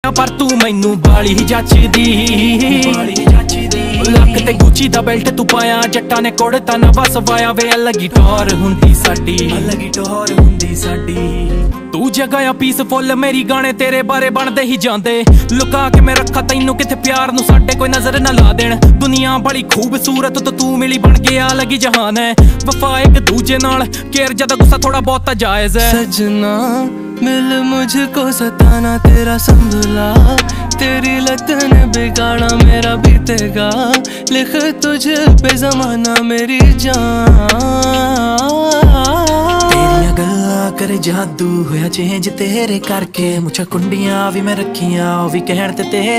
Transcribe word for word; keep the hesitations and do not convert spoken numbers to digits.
पर तू मैनू बाली जचदी लक ते गुची दा बेल्ट तू पाया जट्टा ने कोड़ता नवा सवाया वे अलग टोर हुंदी साडी अलग टोर हुंदी साडी तू जगह पीस फुल मेरी गाने तेरे बारे बनदे ही जांदे लुका के मैं रखा तैनू किथे प्यार नू साडे कोई नजर ना ला देन दुनिया बड़ी खूबसूरत तो तू मिली बन गया अलग ही जहान है वफा एक दूजे नाल केर जदा गुस्सा थोड़ा बहुत जायज है सजना मिल मुझको सताना तेरा संभला तेरी लत ने बिगाड़ा मेरा बीतेगा लिख तुझ पे जमाना मेरी जान तेरिया गल्लां करे जादू होया चेंज तेरे करके मुझे कुंडियां भी मैं रखियां ओ भी कहण ते तेरे